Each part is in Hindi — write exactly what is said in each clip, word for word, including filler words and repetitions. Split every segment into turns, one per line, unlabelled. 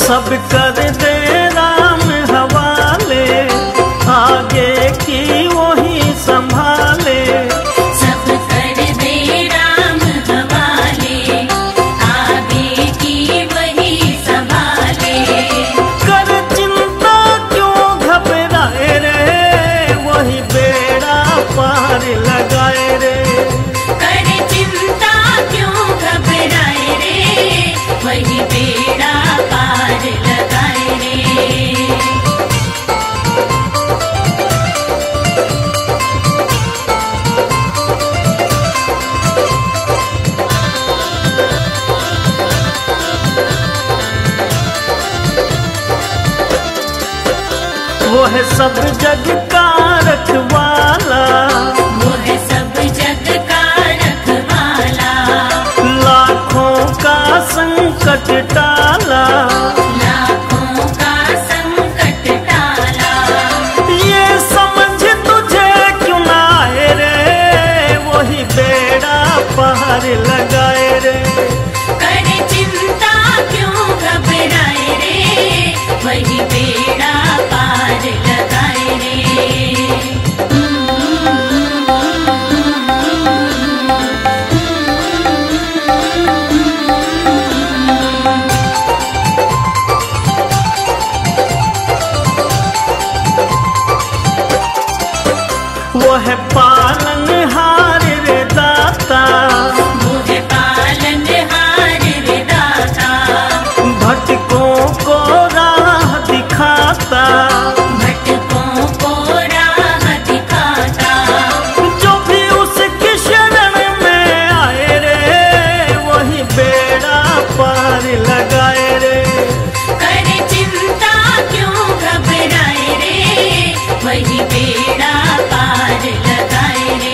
सब कर दे राम हवाले, आगे की वही संभाले।
सब कर दे राम हवाले, आगे की वही संभाले।
कर चिंता क्यों घबराए रे, वही बेड़ा पार लगाए रे।
कर चिंता क्यों घबराए रे, वही बेड़ा पार लगाए रे।
वो है सब जग का रखवाला,
वो है सब जग का रखवाला।
लाखों का संकट टाला,
लाखों का संकट टाला।
ये समझ तुझे क्यों ना आए रे, वही बेड़ा पार लगाए रे।
कर चिंता क्यों घबराए रे, वही बेड़ा पार लगाए रे।
वो है पालनहार रे दाता,
वो है पालनहार रे दाता।
भटकों को राह दिखाता,
भटकों को राह दिखाता।
जो भी उसकी शरण में आए रे, वही बेड़ा पार लगाए रे।
कर चिंता क्यों घबराए रे, वही बेड़ा पार लगाए रे।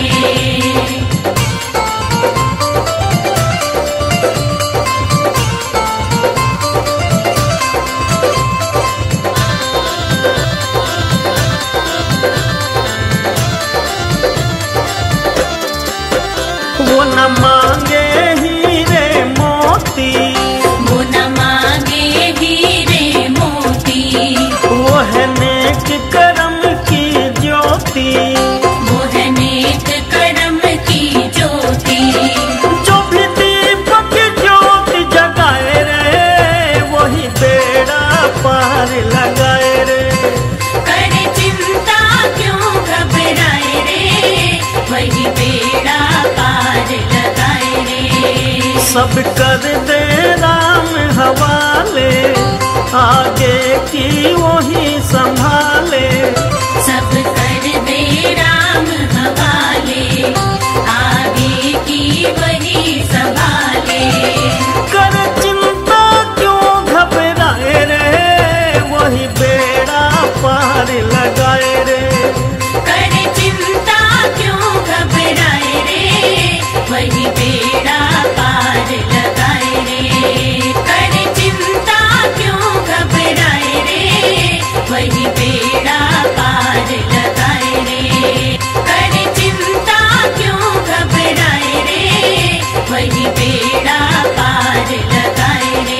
वो न मांगे हीरे मोती,
वो न मांगे हीरे मोती।
वो है नेक कर्म की ज्योति।
वो है नेक कर्म की ज्योति।
जो भी दीपक ज्योति जगाए रे, वही बेड़ा पार लगाए रे।
कर चिंता क्यों घबराए रे, वही बेड़ा पार लगाए रे।
सब कर दे राम हवाले, आगे की वही संभाले।
सब कर दे राम हवाले, आगे की वही संभाले।
कर चिंता क्यों घबराए रे, वही बेड़ा पार लगाए रे।
कर चिंता क्यों घबराए रे, वही बेड़ा पार लगाए रे। कर चिंता क्यों घबराए रे, वही बेड़ा पार लगाए रे। कर चिंता क्यों घबराए रे, वही बेड़ा पार लगाए रे।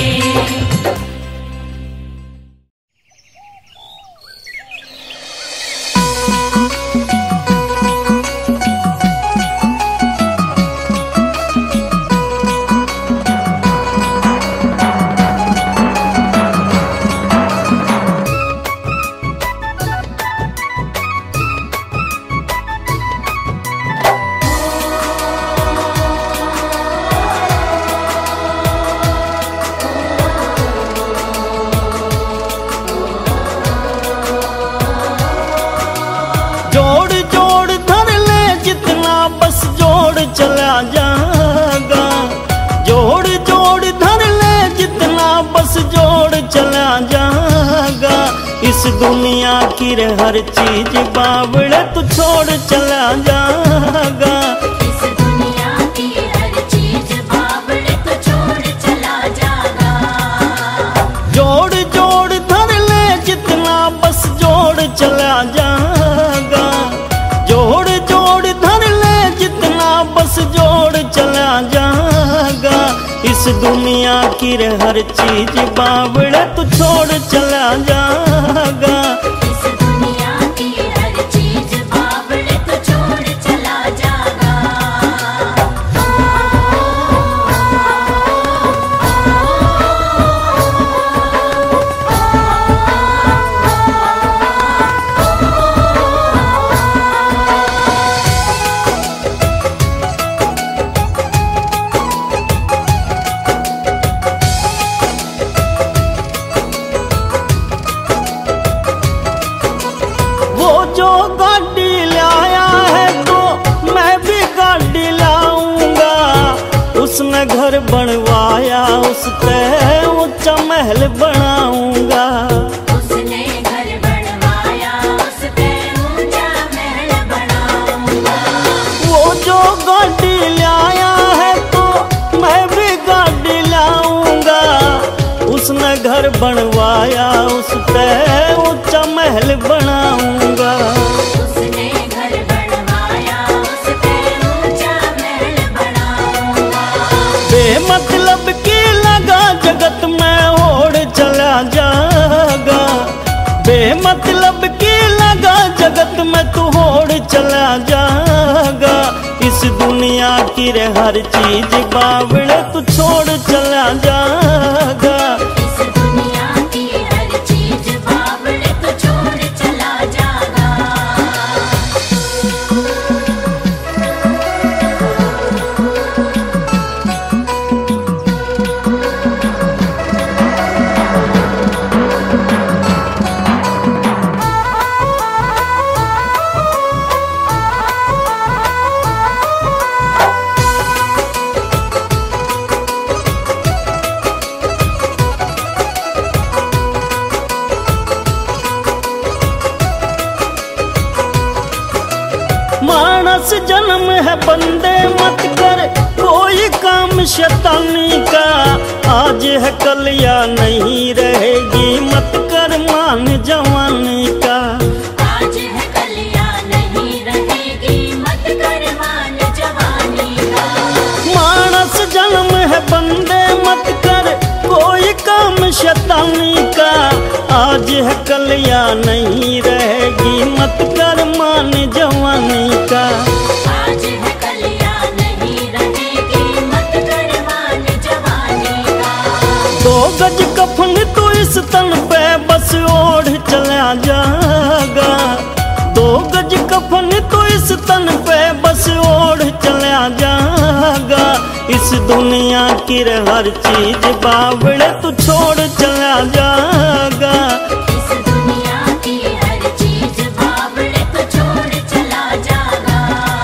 जोड़ जोड़ धर ले जितना बस जोड़ चला जाएगा। जोड़ जोड़ धर ले जितना बस जोड़ चला जाएगा। इस दुनिया की हर चीज बावड़े तू छोड़ चला जाएगा।
इस दुनिया की हर चीज बावड़े तो छोड़ चला जाएगा।
जोड़ जोड़ धर ले जितना बस जोड़ चला जाएगा। जोड़ जोड़ धर ले जितना बस जोड़ चला जाएगा। इस दुनिया की की रे हर चीज बावड़े तू छोड़ चला जागा।
इस दुनिया की हर चीज बावड़े तू छोड़ चला जागा।
जो गाड़ी लाया है तो मैं भी गाड़ी लाऊंगा। उसने घर बनवाया उस पे ऊंचा महल बनाऊंगा।
उसने घर बनवाया उस पे ऊंचा महल बनाऊंगा।
वो जो गाड़ी लाया है तो मैं भी गाड़ी लाऊंगा। उसने घर बनवाया उस पे ऊंचा महल बनाऊंगा।
उसने घर बनवाया उस पे ऊंचा महल बनाऊंगा।
बेमतलब की लगा जगत में होड़ चला जागा। बेमतलब की लगा जगत में तू होड़ चला जागा। इस दुनिया की रे हर चीज बावड़े तू छोड़ चला जागा।
इस दुनिया की हर चीज बावड़े तू छोड़ चला जागा।
मानस जन्म है बंदे मत कर कोई काम शैतानी का। आज है कल या नहीं रहेगी मत कर मान जवानी का।
आज है कल या नहीं रहेगी मत कर मान जवानी का।
मानस जन्म है बंदे मत कर कोई काम शैतानी का। आज है कल या नहीं रहेगी मत कर मान जवानी का।
आज है कल या नहीं रहेगी मत कर मान जवानी का।
दो गज कफन तो इस तन पे बस ओढ़ चला जागा। दो गज कफन तो इस तन पे बस ओढ़ चला जागा। इस दुनिया की रे हर चीज बावड़े तू छोड़ चला जागा।
इस दुनिया की हर चीज बावड़े तू छोड़ चला जागा।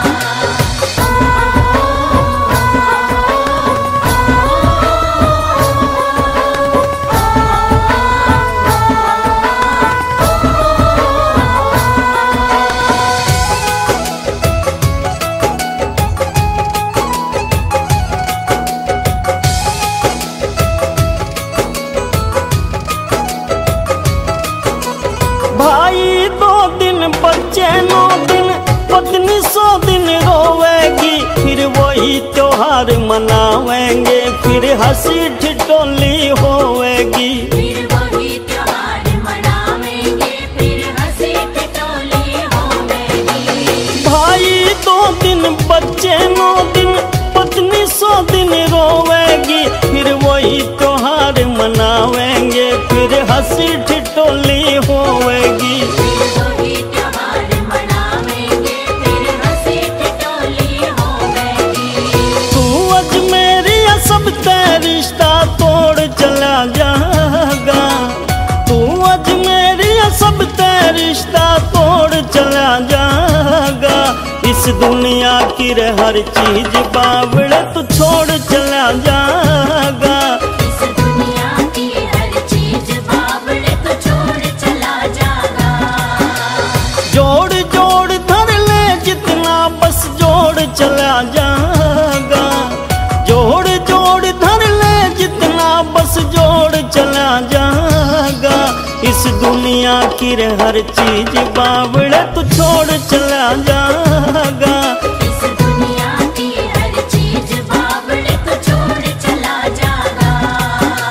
भाई दो दिन बच्चे नौ दिन पत्नी सौ दिन रोवेगी। फिर वही त्योहार मनावेंगे फिर हंसी ठिठोली होवेगी।
फिर वही त्योहार मनावेंगे फिर हंसी ठिठोली होवेगी।
भाई दो दिन बच्चे नौ दिन पत्नी सौ दिन रोवेगी। फिर वही त्योहार मनावेंगे फिर हंसी ठिठोली होवेगी।
फिर वही त्योहार मनावेंगे फिर हंसी ठिठोली होवेगी।
तू अज मेरी सब ते रिश्ता तोड़ चला जागा। तू अज मेरी सब ते रिश्ता तोड़ चला जागा। इस दुनिया की रे हर चीज बावड़े तू छोड़ चला जागा।
इस दुनिया की हर चीज बावड़े तू छोड़ चला जागा।
जोड़ जोड़ धर ले जितना बस जोड़ चला जागा। जोड़ जोड़ धर ले जितना बस जोड़ चला जागा। इस दुनिया की रे हर चीज बावड़े तू छोड़ चला जागा।
इस दुनिया की हर चीज बावड़े तू छोड़ चला जागा।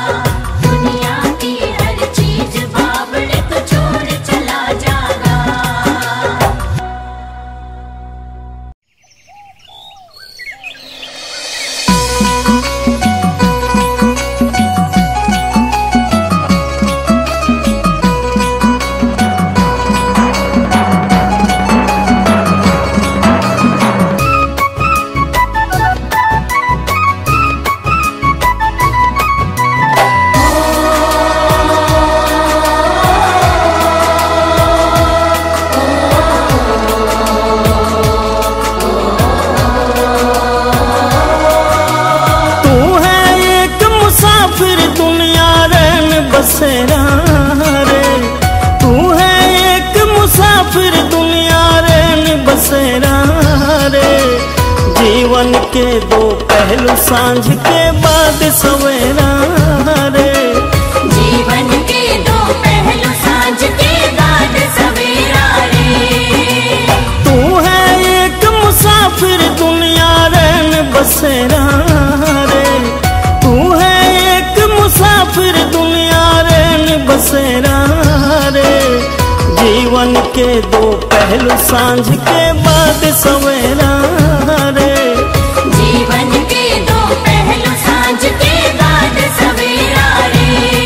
जीवन के दो पहलू सांझ के बाद सवेरा रे।
जीवन के दो पहलू सांझ के बाद सवेरा रे।
तू है एक मुसाफिर दुनिया रैन बसेरा रे। तू है एक मुसाफिर दुनिया रैन बसेरा रे। जीवन के दो पहलू सांझ के बाद सवेरा रे।
जीवन के दो पहलू सांझ के बाद सवेरा रे।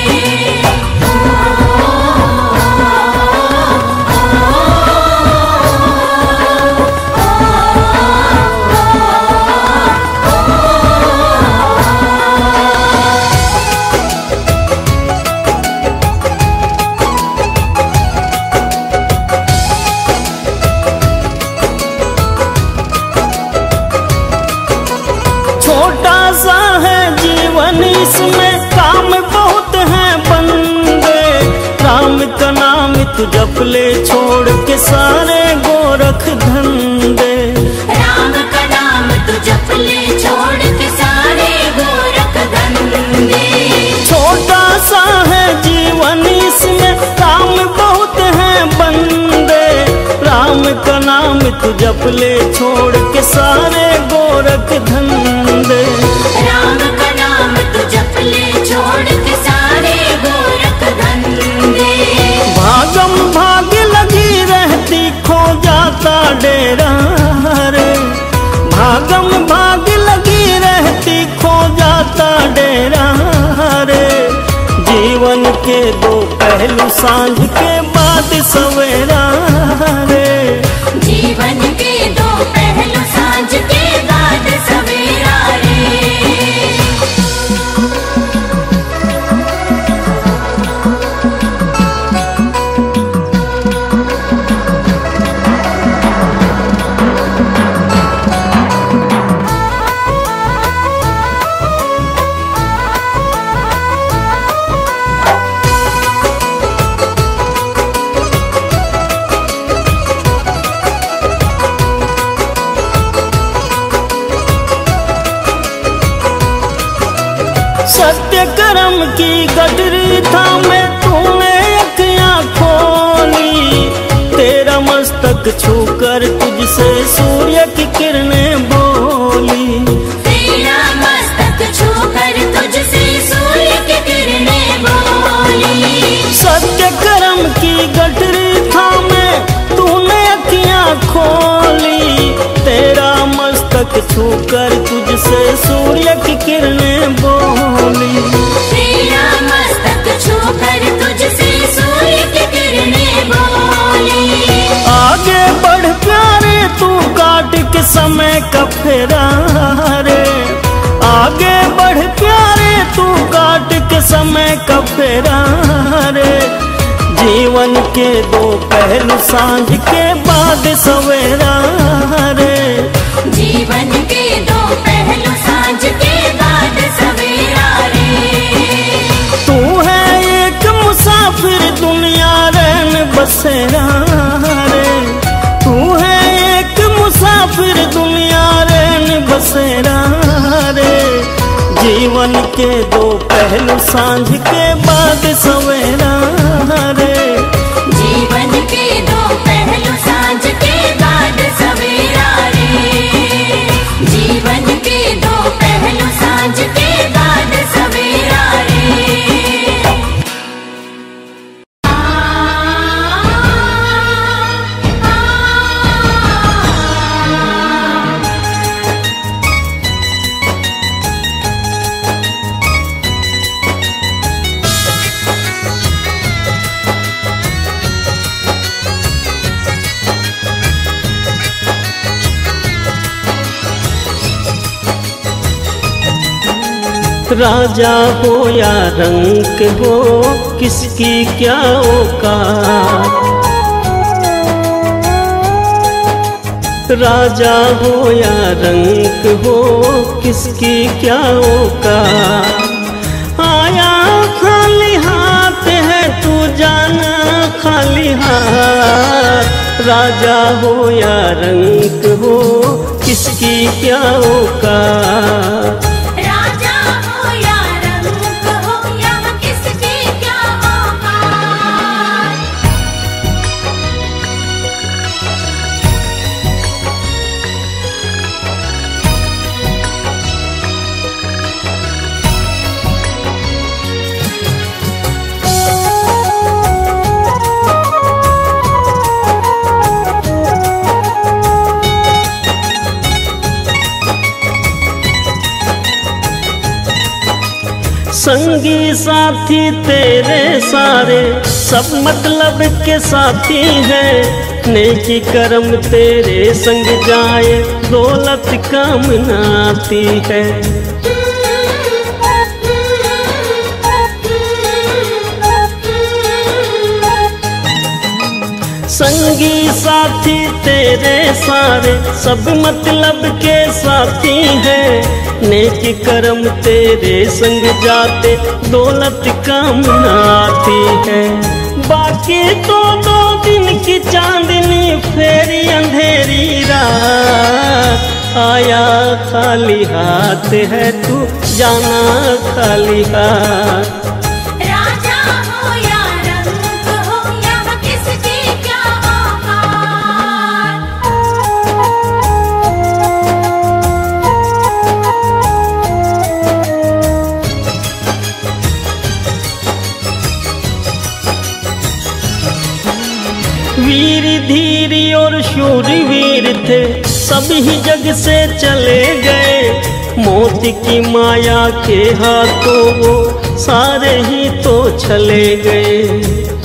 छोटा सा है जीवन इसमें काम बहुत है बंदे। राम का नाम तू जप ले छोड़ के सारे गोरख धंधे।
राम का नाम तू जप ले छोड़ के सारे गोरख धंधे।
छोटा सा है जीवन इसमें काम बहुत है बंदे। राम का नाम तू जप ले छोड़ के सारे गोरख धंधे।
राम का नाम तू जप ले छोड़ के सारे गोरख धंधे।
भागम भाग लगी रहती खो जाता डेरा रे। भागम भाग लगी रहती खो जाता डेरा रे। जीवन के दो पहलू सांझ के बाद सवेरा रे।
जीवन के दो पहलू सांझ के बाद सवेरा रे।
सत्य कर्म की गडरी था मैं तूने अखियां खोली। तेरा मस्तक छूकर तुझसे सूर्य की किरणें बोली।
तेरा मस्तक छूकर तुझसे सूर्य की किरणें बोली।
सत्य कर्म की गठरी था मैं तूने अखियां खोली। तेरा मस्तक छूकर तुझसे सूर्य की किरणें बोली।
तेरा मस्तक छूकर तुझसे सूर्य की किरणें बोली।
आगे बढ़ प्यारे तू काट के समय का फेरा रे। आगे बढ़ प्यारे तू काट के समय का फेरा रे। जीवन के दो पहलू सांझ के बाद सवेरा रे।
जीवन के दो पहलू सांझ के बाद सवेरा रे।
तू है एक मुसाफिर दुनिया रैन बसेरा रे। तू है एक मुसाफिर दुनिया रैन बसेरा रे। जीवन के दो पहलू सांझ के बाद सवेरा रे।
जीवन के दो पहलू सांझ के बाद सवेरा रे। जीवन के दो पहलू सांझ के बाद सवेरा रे।
राजा हो या रंक हो किसकी क्या औकात। राजा हो या रंक हो किसकी क्या औकात। आया खाली हाथ है तू जाना खाली हाथ। राजा हो या रंक हो किसकी क्या औकात।
राजा हो या रंक हो, यहाँ किसकी क्या औकात।
संगी साथी तेरे सारे सब मतलब के साथी हैं। नेकी कर्म तेरे संग जाए दौलत काम न आती है। संगी साथी तेरे सारे सब मतलब के साथी हैं। नेकी कर्म तेरे संग जाते दौलत काम न आती है। बाकी तो दो दिन की चांदनी फेरी अंधेरी रात। आया खाली हाथ है तू जाना खाली हाथ।
राजा हो या रंक हो, यहाँ किसकी क्या औकात।
वीर धीर और शूरवीर थे सभी जग से चले गए। मौत की माया के हाथों वो सारे ही तो चले गए।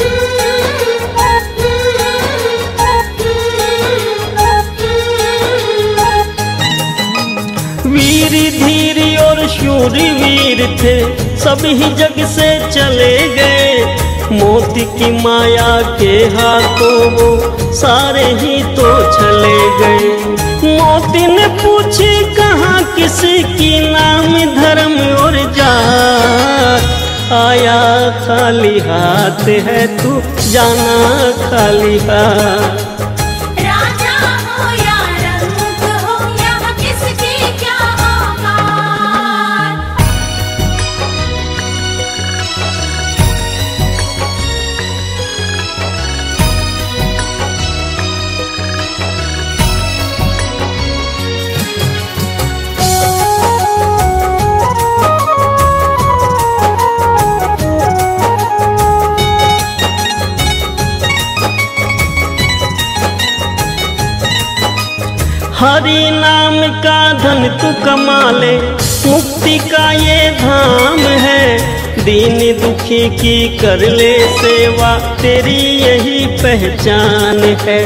वीर धीर और शूरवीर थे सभी जग से चले गए। मौत की माया के हाथों वो सारे ही तो चले गए। मौत ने पूछी कहाँ किसकी नाम धर्म और जात। आया खाली हाथ है तू जाना खाली हाथ।
राजा हो या रंक हो, यहाँ किसकी क्या औकात।
हरि नाम का धन तू कमा ले मुक्ति का ये धाम है। दीन दुखी की कर ले सेवा तेरी यही पहचान है।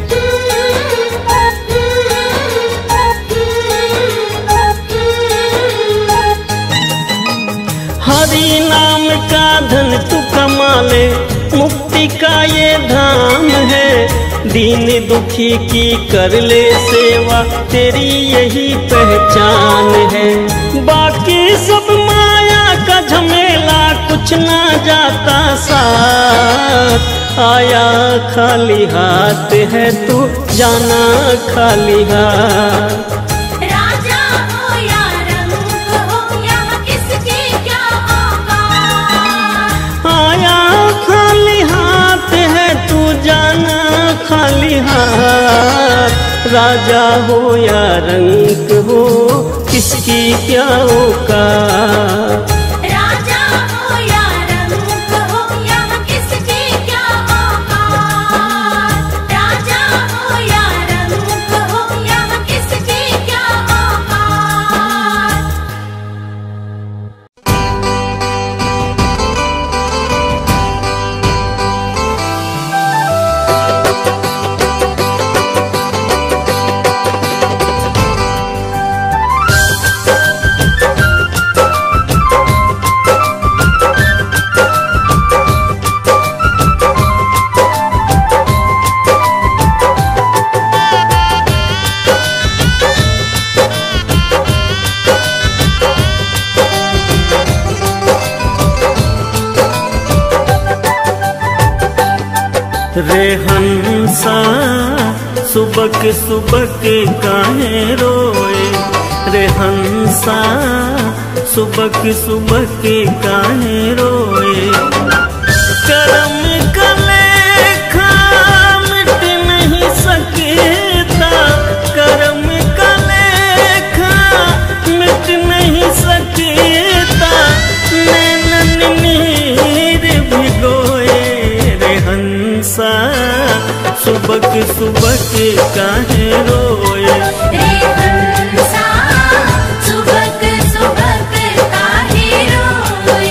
हरि नाम का धन तू कमा ले मुक्ति का ये धाम है। दीन दुखी की कर ले सेवा तेरी यही पहचान है। बाकी सब माया का झमेला कुछ ना जाता साथ। आया खाली हाथ है तू जाना खाली हाथ।
राजा हो या रंक हो, यहाँ किसकी क्या औकात।
आया खाली हाथ है तू जाना खाली हाथ। राजा हो या रंक हो किसकी क्या औकात।
राजा हो या रंक हो, यहाँ किसकी क्या औकात। राजा हो या रंक हो, यहाँ किसकी क्या औकात।
रे हंसा सुबक सुबक काहे रोए रे हंसा, सुबक सुबक काहे रोए। करम का लेखा मिट नहीं सकता, करम का लेखा मिट नहीं सकता, नैनन नीर भिगोए रे हंसा, सुबक सुबक काहे रोए
रे हंसा, सुबक सुबक काहे रोए।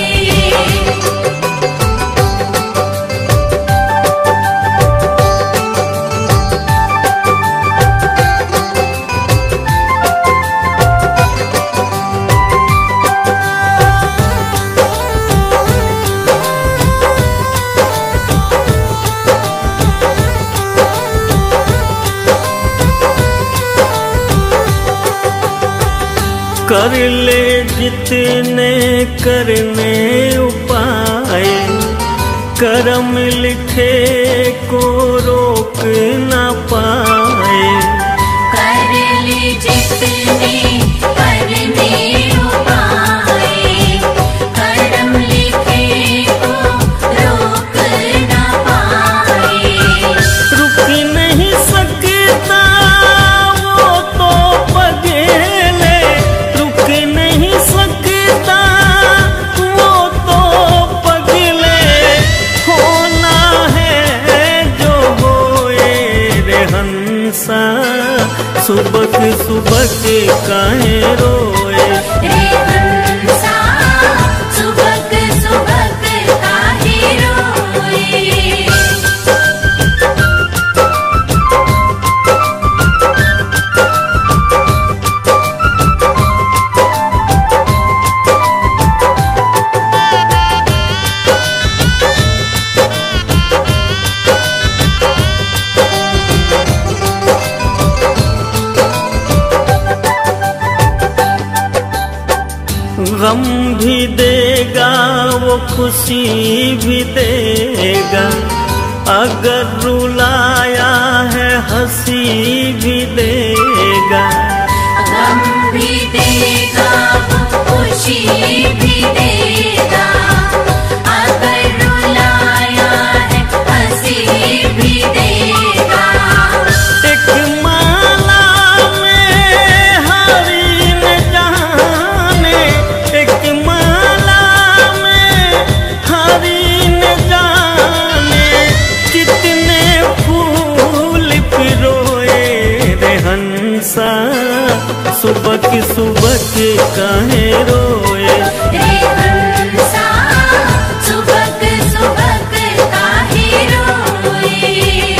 कर ले जितने करने उपाय, करम लिखे को रोक न पाए।
कर ले जितने करने उपाय, करम लिखे को रोक न पाए।
रुक नहीं सकता वो तो पगेले, रुक नहीं सकता वो तो पगले, होना है जो होए रे हंसा, सुबक सुबक काहे रोए
रे हंसा, सुबक सुबक काहे रोए।
गम भी देगा वो खुशी भी देगा, अगर रुलाया है हंसी भी देगा।
गम भी देगा खुशी भी देगा, अगर रुलाया है हंसी भी देगा।
एक माला में हरी न जाने, एक माला में हरी न जाने, कितने फूल पिरोए रे हंसा, सुबक सुबक काहे रोए
रे हंसा, सुबक सुबक काहे रोए।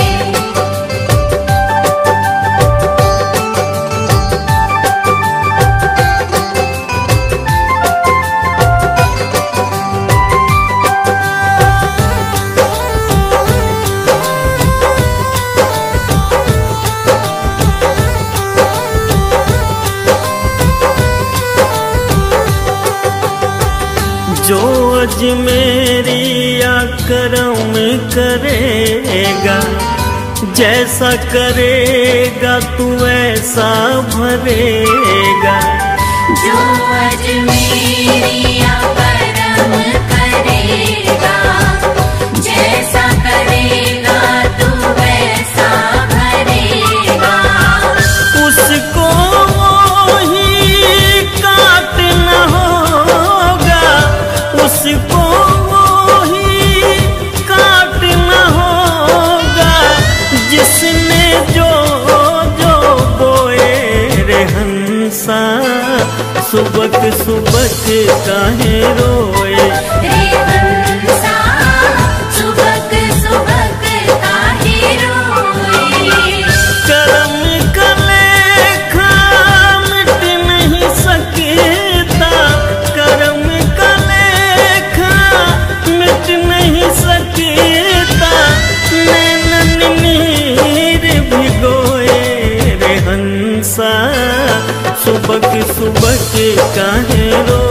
जो अजमेरी या करम करेगा, जैसा करेगा तू ऐसा भरेगा।
जो अजमेरिया करम करेगा, जैसा करेगा तू वैसा भरेगा।
उसको ही काटना होगा, उसको ही काटना होगा, जिसने जो जो बोए रे हंसा, सुबक सुबक काहे रोए
रे हंसा, सुबक सुबक काहे रोए।
करम का लेखा मिट नहीं सकता, करम का लेखा मिट नहीं सकता, नैनन नीर भिगोए रे हंसा, सुबक सुबक काहे रोए।